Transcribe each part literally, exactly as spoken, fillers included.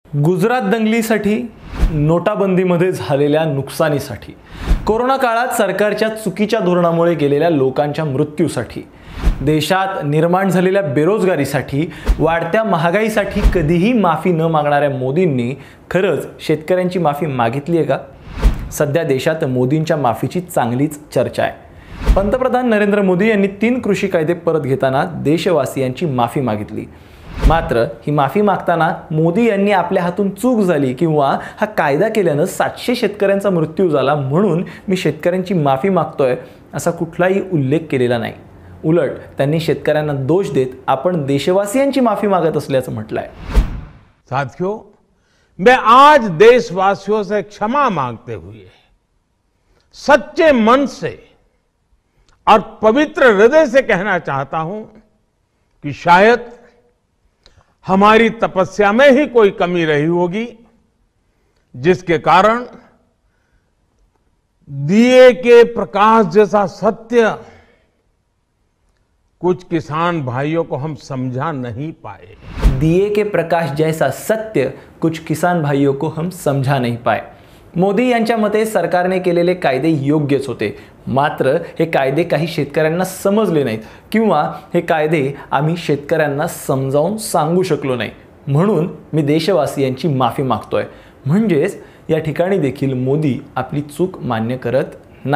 गुजरात दंगलीसाठी, नोटाबंदीमध्ये झालेल्या नुकसानीसाठी, कोरोना काळात सरकारच्या चुकीच्या धोरणामुळे गेलेल्या लोकांच्या मृत्यूसाठी, देशात निर्माण झालेल्या बेरोजगारीसाठी, वाढत्या महागाईसाठी कधीही माफी न मागणाऱ्या मोदींनी खरंच शेतकऱ्यांची माफी मागितली आहे का? सध्या देशात मोदींच्या माफीची चांगलीच चर्चा आहे। पंतप्रधान नरेंद्र मोदी यांनी तीन कृषी कायदे परत घेताना देशवासियांची माफी मागितली। मात्र ही माफी मागताना मोदी यांनी आपल्या हातून चूक झाली किंवा हा कायदा केल्याने सातशे शेतकऱ्यांचा मृत्यू झाला म्हणून मी शेतकऱ्यांची माफी मागतोय असा कुठलाही उल्लेख केलेला नाही। उलट त्यांनी शेतकऱ्यांना दोष देत आपण देशवासियांची माफी मागत असल्याचं म्हटलंय। साथियों, मैं आज देशवासियों से क्षमा मांगते हुए सच्चे मन से और पवित्र हृदय से कहना चाहता हूं कि शायद हमारी तपस्या में ही कोई कमी रही होगी, जिसके कारण दिए के प्रकाश जैसा सत्य कुछ किसान भाइयों को हम समझा नहीं पाए। दिए के प्रकाश जैसा सत्य कुछ किसान भाइयों को हम समझा नहीं पाए। मोदी यांच्या मते सरकारने केलेले कायदे योग्यच होते, मात्र हे कायदे काही शेतकऱ्यांना समजले नाहीत किंवा हे कायदे आम्ही शेतकऱ्यांना समजावून सांगू शकलो नाही, म्हणून मी देशवासियांची माफी मागतोय। म्हणजेच या ठिकाणी देखील मोदी आपली चूक मान्य करत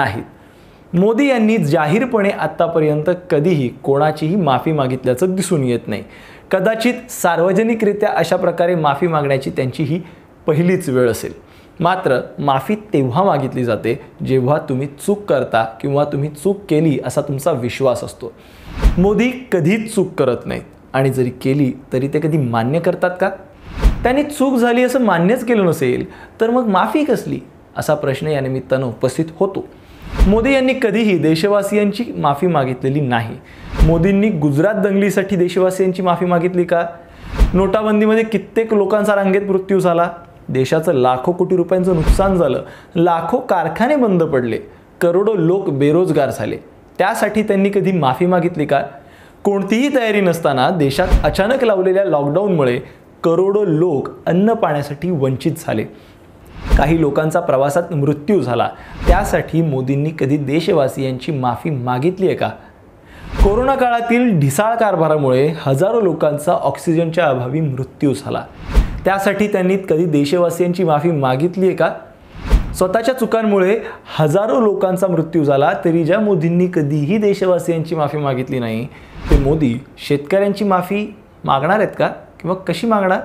नाहीत। मोदी यांनी जाहीरपणे आतापर्यंत कधीही कोणाचीही माफी मागितल्याचं दिसून येत नाही। कदाचित सार्वजनिकरित्या अशा प्रकारे माफी मागण्याची त्यांची ही पहिलीच वेळ असेल। मात्र माफी तेव्हा मागितली जाते जेव्हा तुम्ही चूक करता किंवा तुम्ही चूक केली असा तुमचा विश्वास असतो। मोदी कधीच चूक करत नाहीत आणि जरी केली तरी ते कधी मान्य करतात का? त्यांनी चूक झाली असं मान्यच केलं नसेल तर मग माफी कसली असा प्रश्न या निमित्तानं उपस्थित होतो। मोदी यांनी कधीही देशवासियांची माफी मागितलेली नाही। मोदींनी गुजरात दंगलीसाठी देशवासियांची माफी मागितली का? नोटाबंदीमध्ये कित्येक लोकांचा रांगेत मृत्यू झाला, देशाचं लाखो कोटी रुपयांचं नुकसान झालं, लाखो कारखाने बंद पडले, करोडो लोक बेरोजगार झाले, त्यासाठी त्यांनी कधी माफी मागितली का? कोणतीही तयारी नसताना देशात अचानक लावलेल्या लॉकडाऊनमुळे करोडो लोक अन्न पाण्यासाठी वंचित झाले, काही लोकांचा प्रवासात मृत्यू झाला, त्यासाठी मोदींनी कधी देशवासियांची माफी मागितली आहे का? कोरोना काळातील ढिसाळ कारभारामुळे हजारो लोकांचा ऑक्सिजनच्या अभावी मृत्यू झाला, त्यासाठी त्यांनी कधी देशवासियांची माफी मागितली आहे का? स्वतःच्या चुकांमुळे हजारो लोकांचा मृत्यू झाला तरी ज्या मोदींनी कधीही देशवासियांची माफी मागितली नाही ते मोदी शेतकऱ्यांची माफी मागणार आहेत का किंवा कशी मागणार?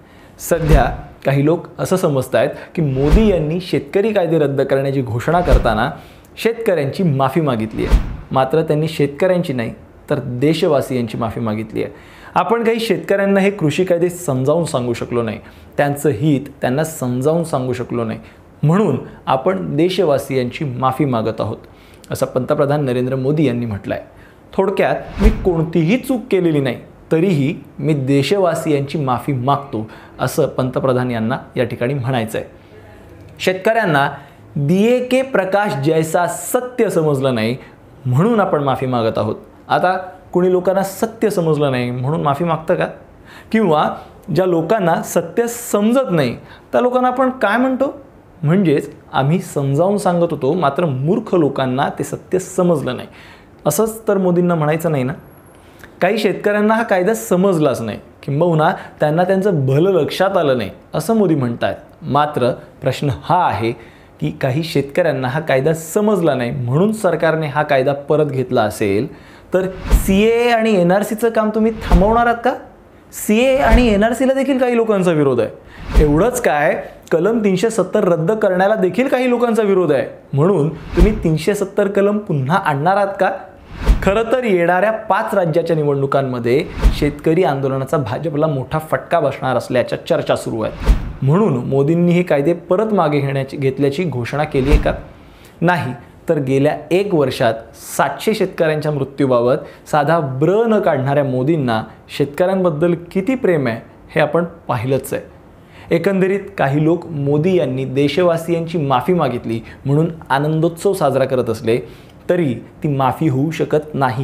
सध्या काही लोक असं समजतात की मोदी यांनी शेतकरी कायदे रद्द करण्याची घोषणा करताना शेतकऱ्यांची माफी मागितली आहे, मात्र त्यांनी शेतकऱ्यांची नाही तर देशवासियांची माफी मागितली आहे। आपण काही शेतकऱ्यांना हे कृषी कायदे समजावून सांगू शकलो नाही, त्यांचं हित त्यांना समजावून सांगू शकलो नाही, म्हणून आपण देशवासियांची माफी मागत आहोत असं पंतप्रधान नरेंद्र मोदी यांनी म्हटलं आहे। थोडक्यात मी कोणतीही चूक केलेली नाही तरीही मी देशवासियांची माफी मागतो असं पंतप्रधान यांना या ठिकाणी म्हणायचं आहे। शेतकऱ्यांना दिए के प्रकाश जैसा सत्य समजलं नाही म्हणून आपण माफी मागत आहोत। आता कोणी लोकांना सत्य समजलं नाही म्हणून माफी मागतं का? किंवा ज्या लोकांना सत्य समजत नाही त्या लोकांना आपण काय म्हणतो? म्हणजेच आम्ही समजावून सांगत होतो मात्र मूर्ख लोकांना ते सत्य समजलं नाही असंच तर मोदींना म्हणायचं नाही ना? काही शेतकऱ्यांना हा कायदा समजलाच नाही किंबहुना त्यांना त्यांचं भलं लक्षात आलं नाही असं मोदी म्हणतात। मात्र प्रश्न हा आहे की काही शेतकऱ्यांना हा कायदा समजला नाही म्हणून सरकारने हा कायदा परत घेतला असेल तर सीए आणि एनआरसीचं काम तुम्ही थांबवणार आहात का? सीए आणि एनआरसीला देखील काही लोकांचा विरोध आहे। एवढंच काय, कलम तीनशे सत्तर रद्द करण्याला देखील काही लोकांचा विरोध आहे, म्हणून तुम्ही तीनशे सत्तर कलम पुन्हा आणणार आहात का? खरं तर येणाऱ्या पाच राज्याच्या निवडणुकांमध्ये शेतकरी आंदोलनाचा भाजपला मोठा फटका बसणार असल्याच्या चर्चा सुरू आहेत, म्हणून मोदींनी हे कायदे परत मागे घेण्याची घेतल्याची घोषणा केली आहे का? नाही, तर गेल्या एक वर्षात सातशे शेतकऱ्यांच्या मृत्यूबाबत साधा ब्र न काढणाऱ्या मोदींना शेतकऱ्यांबद्दल किती प्रेम आहे हे आपण पाहिलंच आहे। एकंदरीत काही लोक मोदी यांनी देशवासियांची माफी मागितली म्हणून आनंदोत्सव साजरा करत असले तरी ती माफी होऊ शकत नाही,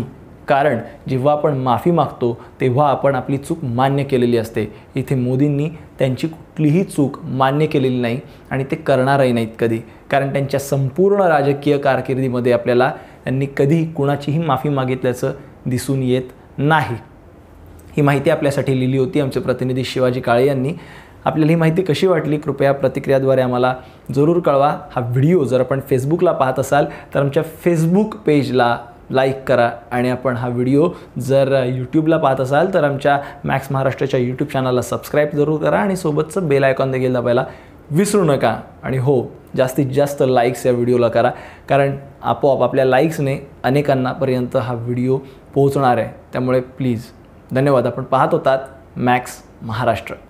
कारण जेव्हा आपण माफी मागतो तेव्हा आपण आपली चूक मान्य केलेली असते. इथे मोदींनी त्यांची कुठलीही चूक मान्य केलेली नाही आणि ते करणारही नाहीत कधी, कारण त्यांच्या संपूर्ण राजकीय कारकिर्दीमध्ये आपल्याला त्यांनी कधी कुणाचीही माफी मागितल्याचं दिसून येत नाही. ही माहिती आपल्यासाठी लिहिली होती आमचे प्रतिनिधी शिवाजी काळे यांनी. आपल्याला ही माहिती कशी वाटली कृपया प्रतिक्रियाद्वारे आम्हाला जरूर कळवा. हा व्हिडिओ जर आपण फेसबुकला पाहत असाल तर आमच्या फेसबुक पेजला लाईक करा आणि आपण हा व्हिडिओ जर यूट्यूबला पाहत असाल तर आमच्या मॅक्स महाराष्ट्राच्या यूट्यूब चॅनलला सबस्क्राईब जरूर करा आणि सोबतचं बेल आयकॉन देखील दाबायला विसरू नका. आणि हो, जास्तीत जास्त लाईक्स या व्हिडिओला करा, कारण आपोआप आपल्या लाईक्सने अनेकांनापर्यंत हा व्हिडिओ पोहोचणार आहे. त्यामुळे प्लीज धन्यवाद. आपण पाहत होतात मॅक्स महाराष्ट्र.